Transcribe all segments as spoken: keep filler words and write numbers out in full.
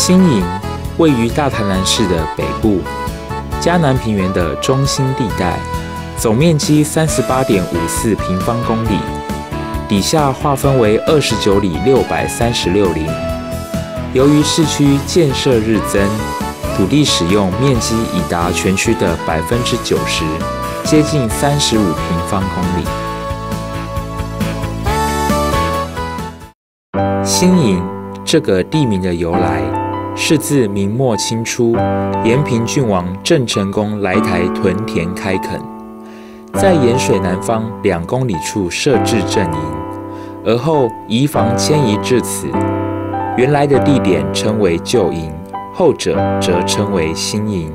新营位于大台南市的北部，嘉南平原的中心地带，总面积 三十八点五四平方公里，底下划分为二十九里六百三十六厘。由于市区建设日增，土地使用面积已达全区的 百分之九十， 接近三十五平方公里。新营这个地名的由来，是自明末清初，延平郡王郑成功来台屯田开垦，在盐水南方两公里处设置阵营，而后移防迁移至此。原来的地点称为旧营，后者则称为新营。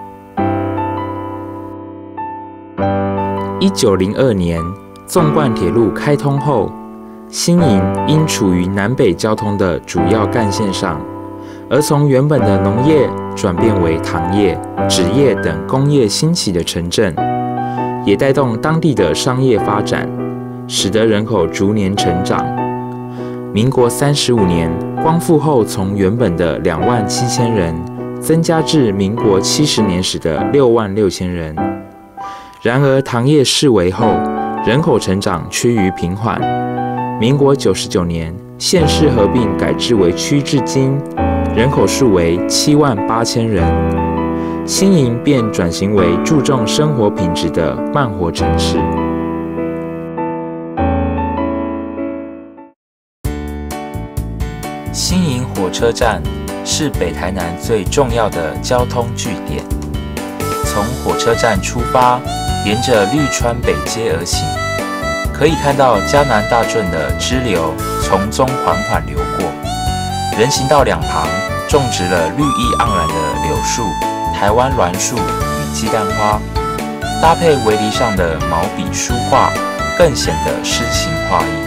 一九零二年，纵贯铁路开通后，新营因处于南北交通的主要干线上，而从原本的农业转变为糖业、纸业等工业兴起的城镇，也带动当地的商业发展，使得人口逐年成长。民国三十五年光复后，从原本的两万七千人增加至民国七十年时的六万六千人。然而糖业式微后，人口成长趋于平缓。民国九十九年县市合并改制为区，至今人口数为七万八千人，新营便转型为注重生活品质的慢活城市。新营火车站是北台南最重要的交通据点。从火车站出发，沿着绿川北街而行，可以看到嘉南大圳的支流从中缓缓流过。人行道两旁种植了绿意盎然的柳树、台湾栾树与鸡蛋花，搭配围篱上的毛笔书画，更显得诗情画意。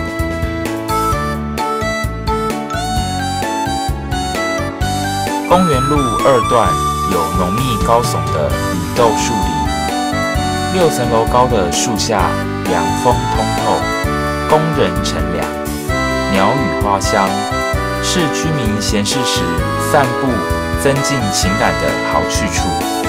公园路二段有浓密高耸的雨豆树林，六层楼高的树下凉风通透，工人乘凉，鸟语花香，是居民闲适时散步增进情感的好去处。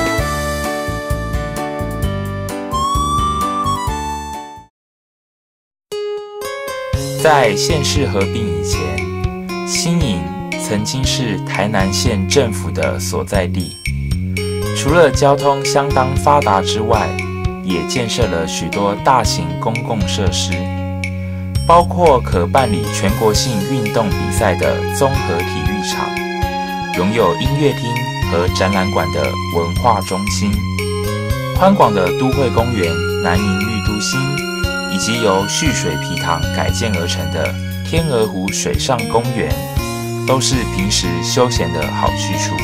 在县市合并以前，新营曾经是台南县政府的所在地，除了交通相当发达之外，也建设了许多大型公共设施，包括可办理全国性运动比赛的综合体育场，拥有音乐厅和展览馆的文化中心，宽广的都会公园南营绿都心，以及由蓄水皮塘改建而成的天鹅湖水上公园，都是平时休闲的好去处。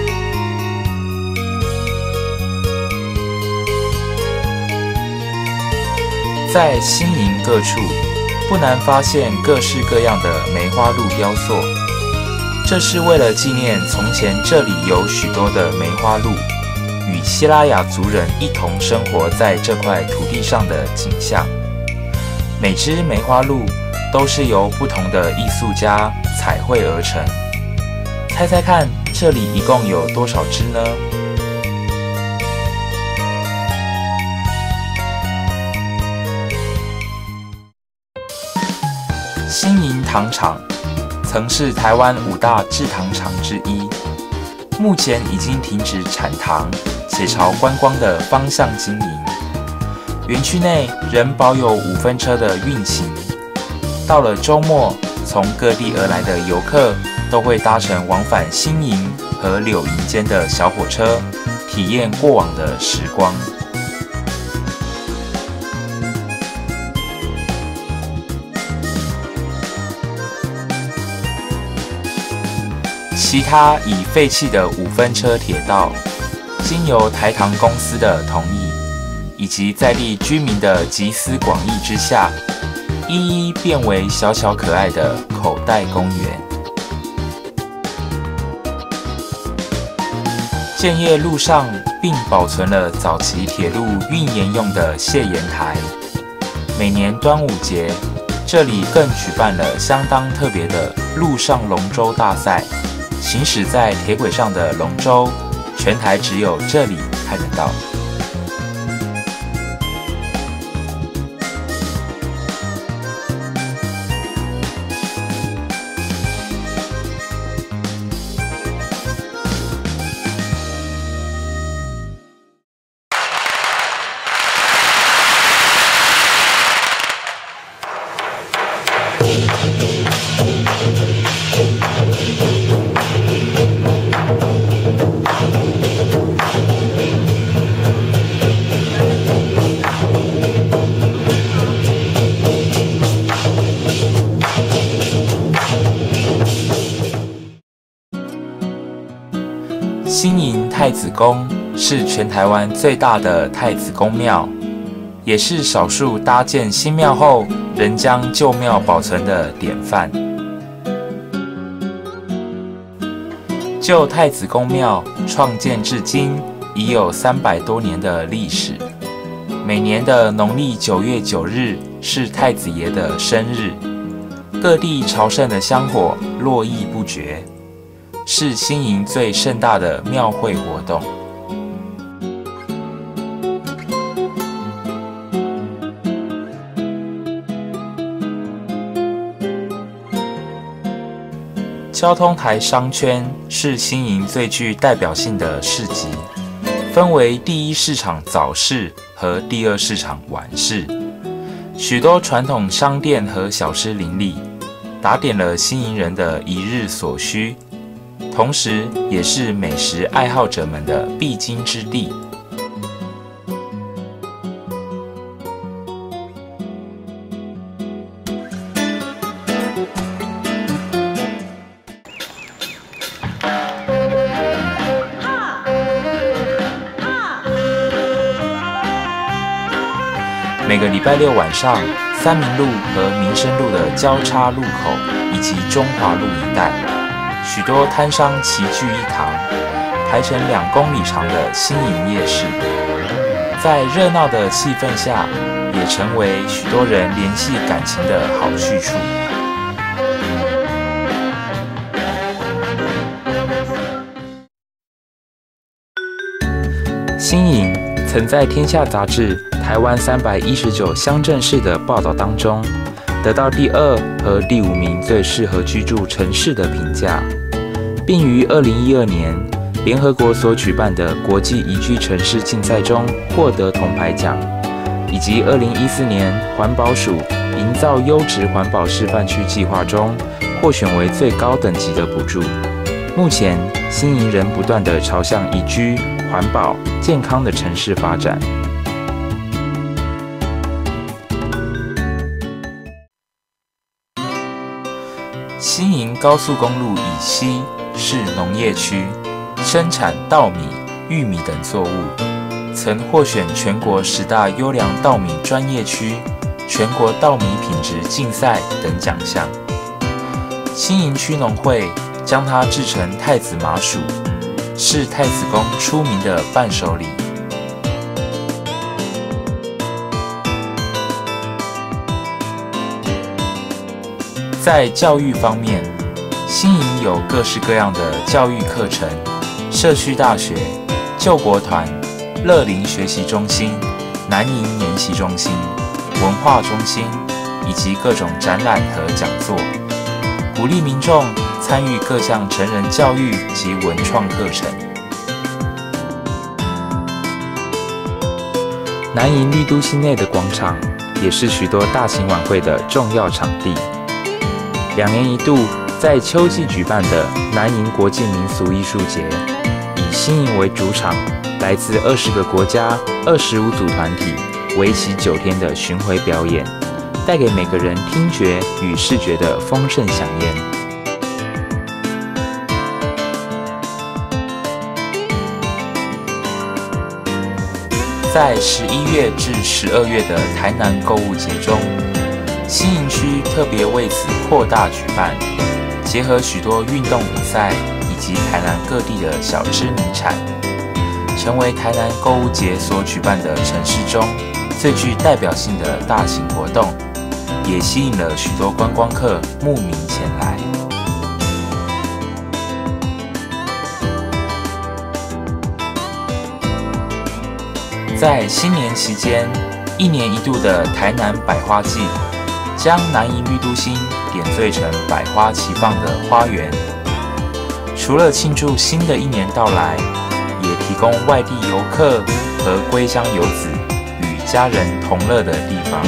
在新营各处，不难发现各式各样的梅花鹿雕塑，这是为了纪念从前这里有许多的梅花鹿与西拉雅族人一同生活在这块土地上的景象。每只梅花鹿都是由不同的艺术家彩绘而成，猜猜看，这里一共有多少只呢？新营糖厂曾是台湾五大制糖厂之一，目前已经停止产糖，且朝观光的方向经营。园区内仍保有五分车的运行，到了周末，从各地而来的游客都会搭乘往返新营和柳营间的小火车，体验过往的时光。其他已废弃的五分车铁道，经由台糖公司的同意，以及在地居民的集思广益之下，一一变为小巧可爱的口袋公园。建业路上并保存了早期铁路运盐用的卸盐台。每年端午节，这里更举办了相当特别的陆上龙舟大赛， 行驶在铁轨上的龙舟，全台只有这里看得到。新营太子宫是全台湾最大的太子宫庙，也是少数搭建新庙后仍将旧庙保存的典范。旧太子宫庙创建至今已有三百多年的历史，每年的农历九月九日是太子爷的生日，各地朝圣的香火络绎不绝，是新营最盛大的庙会活动。交通台商圈是新营最具代表性的市集，分为第一市场早市和第二市场晚市，许多传统商店和小吃林立，打点了新营人的一日所需，同时也是美食爱好者们的必经之地。每个礼拜六晚上，三民路和民生路的交叉路口以及中华路一带，许多摊商齐聚一堂，排成两公里长的新营夜市，在热闹的气氛下，也成为许多人联系感情的好去处。新营曾在《天下》杂志台湾三百一十九乡镇市的报道当中，得到第二和第五名最适合居住城市的评价，并于二零一二年联合国所举办的国际宜居城市竞赛中获得铜牌奖，以及二零一四年环保署营造优质环保示范区计划中获选为最高等级的补助。目前，新营人不断地朝向宜居、环保、健康的城市发展。新营高速公路以西是农业区，生产稻米、玉米等作物，曾获选全国十大优良稻米专业区、全国稻米品质竞赛等奖项。新营区农会将它制成太子麻薯，是太子宫出名的伴手礼。在教育方面，新营有各式各样的教育课程，社区大学、救国团、乐龄学习中心、南营研习中心、文化中心，以及各种展览和讲座，鼓励民众参与各项成人教育及文创课程。南营丽都新内的广场也是许多大型晚会的重要场地。两年一度在秋季举办的南营国际民俗艺术节，以新营为主场，来自二十个国家、二十五组团体，为期九天的巡回表演，带给每个人听觉与视觉的丰盛飨宴。在十一月至十二月的台南购物节中，新营区特别为此扩大举办，结合许多运动比赛以及台南各地的小吃名产，成为台南购物节所举办的城市中最具代表性的大型活动，也吸引了许多观光客慕名前来。 在新年期间，一年一度的台南百花季，将南宜绿都心点缀成百花齐放的花园。除了庆祝新的一年到来，也提供外地游客和归乡游子与家人同乐的地方。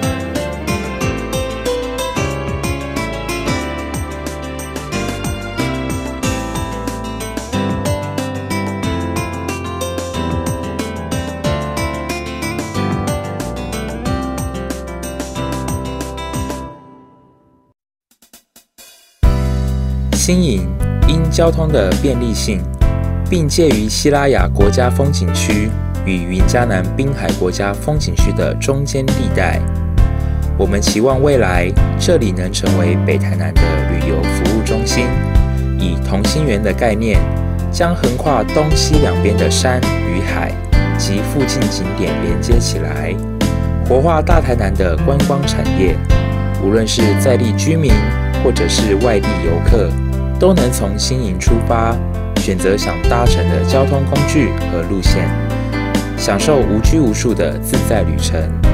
新营因交通的便利性，并介于西拉雅国家风景区与云嘉南滨海国家风景区的中间地带。我们期望未来这里能成为北台南的旅游服务中心，以同心圆的概念，将横跨东西两边的山与海及附近景点连接起来，活化大台南的观光产业。无论是在地居民或者是外地游客，都能从新营出发，选择想搭乘的交通工具和路线，享受无拘无束的自在旅程。